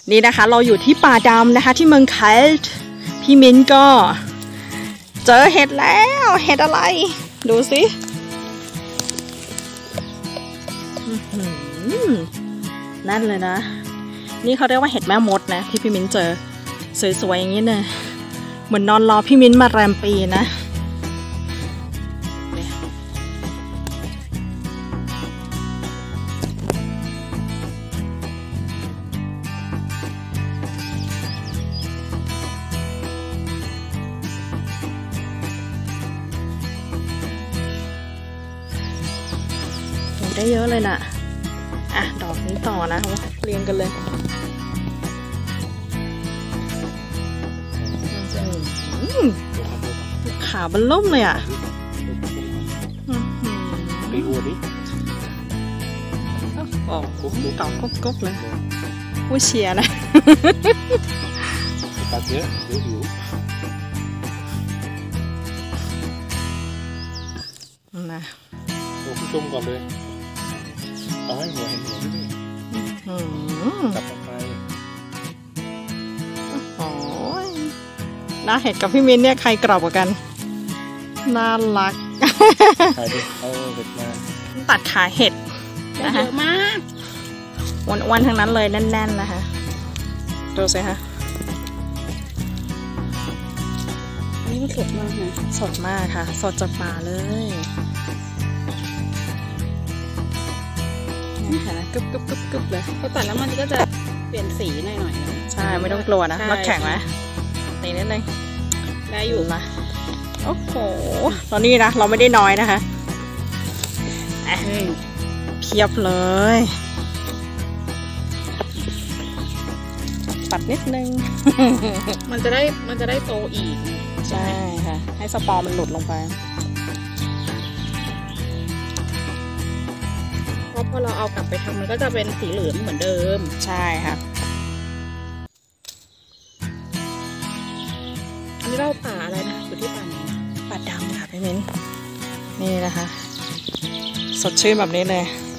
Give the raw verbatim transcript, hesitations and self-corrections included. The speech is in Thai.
นี่นะคะเราอยู่ที่ป่าดำนะคะที่เมืองไคลต์พี่มิ้นก็เจอเห็ดแล้วเห็ดอะไรดูสินั่นเลยนะนี่เขาเรียกว่าเห็ดแม่มดนะที่พี่มิ้นเจอสวยๆอย่างนี้เนี่ยเหมือนนอนรอพี่มิ้นมาแรมปีนะได้เยอะเลยนะอ่ะดอกนี้ต่อนะเรียงกันเลยขาบันล่มเลยอ่ะไปดูดิโอ้โหดอกก๊กๆเลยผู้เชียร์นะตัดเยอะเดี๋ยวหิวนะดูผู้ชมก่อนเลยเอาให้หัวเห็นหัวนี่ตัดออกไปโอ้ยน่าเห็ดกับพี่มิ้นเนี่ยใครกรอบกว่ากันน่ารักถ่ายดิเอาเห็ดมาตัดขาเห็ดเยอะมากอ้วนๆทั้งนั้นเลยแน่นๆนะคะดูสิคะนี่มันสดมากนะสดมากค่ะสดจากป่าเลยนี่ค่ะกึบกึบกึบกึบเลยพอตัดแล้วมันก็จะเปลี่ยนสีหน่อยๆใช่ไม่ต้องกลัวนะรถแข็งไหมตีนิดนึงได้อยู่นะโอ้โหตอนนี้นะเราไม่ได้น้อยนะคะเพียบเลยปัดนิดนึงมันจะได้มันจะได้โตอีกใช่ค่ะให้สปอร์มันหลุดลงไปเพราะพอเราเอากลับไปทำมันก็จะเป็นสีเหลืองเหมือนเดิมใช่ค่ะอันนี้เราป่าอะไรนะอยู่ที่ป่าไหนป่าดำค่ะพี่มิ้นนี่นะคะสดชื่นแบบนี้เลย